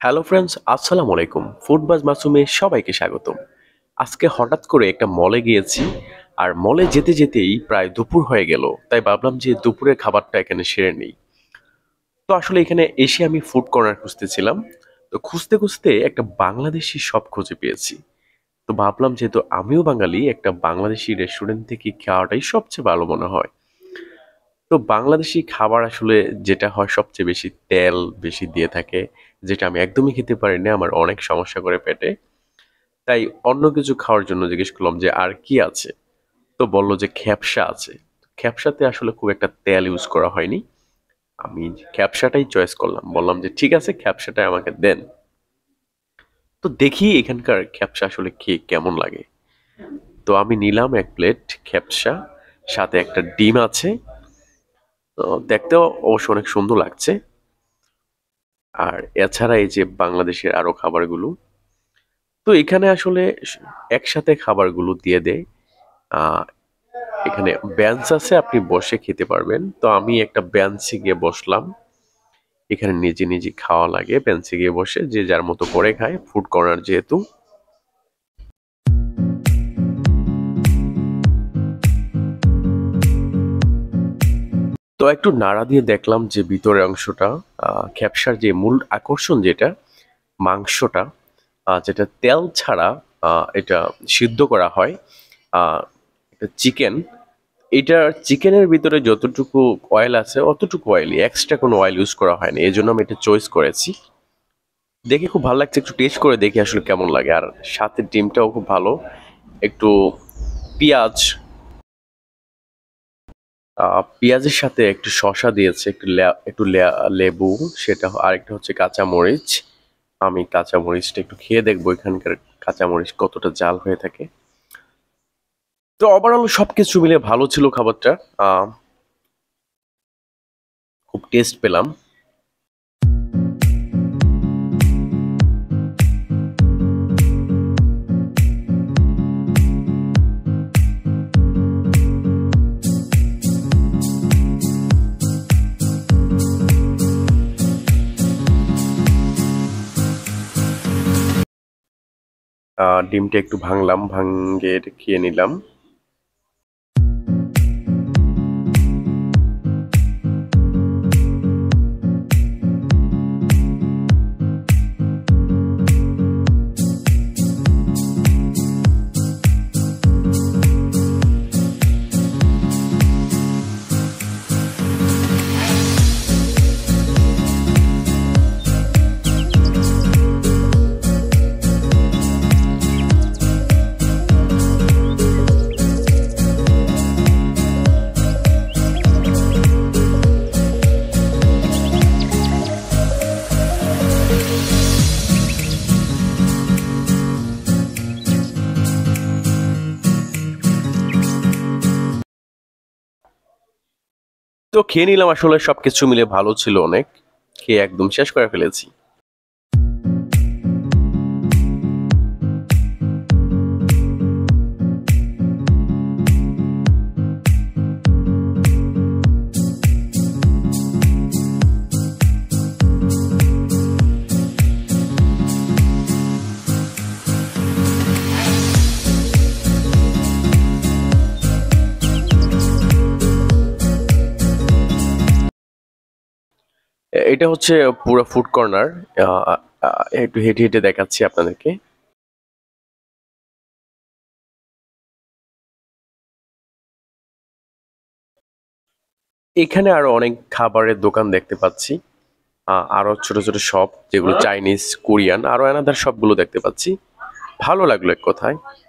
Hello friends, আসসালামু আলাইকুম। ফুডবাজ মাসুমে সবাইকে স্বাগতম। আজকে হঠাৎ করে একটা মলে গিয়েছি, আর মলে যেতে যেতেই প্রায় দুপুর হয়ে গেল। তাই ভাবলাম যে দুপুরের খাবারটা এখানে সেরে নেই। তো আসলে এখানে এসে আমি ফুড কর্নার খুঁজতেছিলাম। তো খুঁজতে খুঁজতে একটা বাংলাদেশি শপ খুঁজে পেয়েছি। তো ভাবলাম যেহেতু আমিও বাঙালি, একটা বাংলাদেশি রেস্টুরেন্ট থেকে খাওয়াটাই সবচেয়ে ভালো মনে হয়। তো বাংলাদেশি খাবার আসলে যেটা হয় সবচেয়ে বেশি তেল বেশি দিয়ে থাকে, যেটা আমি একদমই খেতে পারি না, আমার অনেক সমস্যা করে পেটে। তাই অন্য কিছু খাওয়ার জন্য জিজ্ঞেস করলাম যে আর কি আছে। তো বলল যে খেপসা আছে। খেপসাতে আসলে খুব একটা তেল ইউজ করা হয়নি। আমি খেপসাটাই চয়েস করলাম, বললাম যে ঠিক আছে খেপসাটাই আমাকে দেন। তো দেখি এখানকার খেপসা আসলে খেয়ে কেমন লাগে। তো আমি নিলাম এক প্লেট খেপসা, সাথে একটা ডিম আছে। তো দেখতেও অবশ্য অনেক সুন্দর লাগছে। আর এছাড়া এই যে বাংলাদেশের আরো খাবারগুলো, তো এখানে আসলে একসাথে খাবারগুলো দিয়ে দেয়। আহ এখানে বেঞ্চ আছে, আপনি বসে খেতে পারবেন। তো আমি একটা বেঞ্চে গিয়ে বসলাম। এখানে নিজে নিজে খাওয়া লাগে, বেঞ্চে গিয়ে বসে যে যার মতো করে খায়, ফুড কর্নার যেহেতু। তো একটু নাড়া দিয়ে দেখলাম যে ভিতরের অংশটা, খেপসার যে মূল আকর্ষণ যেটা, মাংসটা, যেটা তেল ছাড়া এটা সিদ্ধ করা হয়। এটা চিকেন, এটার চিকেনের ভিতরে যতটুকু অয়েল আছে অতটুকু অয়েলই, এক্সট্রা কোনো অয়েল ইউজ করা হয়নি, এই জন্য আমি এটা চয়েস করেছি। দেখে খুব ভালো লাগছে, একটু টেস্ট করে দেখি আসলে কেমন লাগে। আর সাথে ডিমটাও খুব ভালো। একটু পেঁয়াজ, পেঁয়াজের সাথে একটু শসা দিয়েছে, লেবু, সেটা আরেকটা হচ্ছে কাঁচা মরিচ। আমি কাঁচা মরিচটা একটু খেয়ে দেখবো এখানকার কাঁচা মরিচ কতটা জাল হয়ে থাকে। তো ওভারঅল সবকিছু মিলে ভালো ছিল খাবারটা। আহ খুব টেস্ট পেলাম। ডিমটা একটু ভাঙলাম, ভাঙ্গে খেয়ে নিলাম। তো খেয়ে নিলাম, আসলে সবকিছু মিলে ভালো ছিল অনেক। খেয়ে একদম শেষ করে ফেলেছি। এটা হচ্ছে পুরো ফুড কর্নার। একটু হেঁটে হেঁটে দেখাচ্ছি আপনাদেরকে। এখানে আরো অনেক খাবারের দোকান দেখতে পাচ্ছি। আরো ছোট ছোট শপ, যেগুলো চাইনিজ, কোরিয়ান, আরো অ্যানাদার সবগুলো দেখতে পাচ্ছি। ভালো লাগলো এক কথায়।